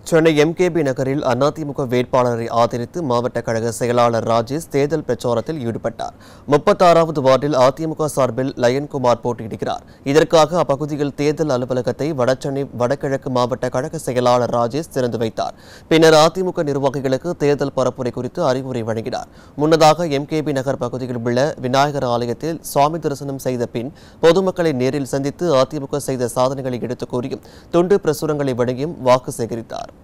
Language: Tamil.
சென்னை எம்கேபி நகரில் அதிமுக வேட்பாளரை ஆதரித்து மாவட்ட கழக செயலாளர் ராஜேஷ் தேர்தல் பிரச்சாரத்தில் ஈடுபட்டார். 36வது வார்டில் அதிமுக சார்பில் லயன்குமார் போட்டியிடுகிறார். இதற்காக அப்பகுதியில் தேர்தல் அலுவலகத்தை வடசென்னை வடகிழக்கு மாவட்ட கழக செயலாளர் ராஜேஷ் திறந்து வைத்தார். பின்னர் அதிமுக நிர்வாகிகளுக்கு தேர்தல் பரப்புரை குறித்து அறிவுரை வழங்கினார். முன்னதாக எம்கேபி நகர் பகுதியில் உள்ள விநாயகர் ஆலயத்தில் சுவாமி தரிசனம் செய்த பின் பொதுமக்களை நேரில் சந்தித்து அதிமுக செய்த சாதனைகளை எடுத்துக் கூறியும் துண்டு பிரசுரங்களை வழங்கியும் வாக்கு சேகரித்தார்.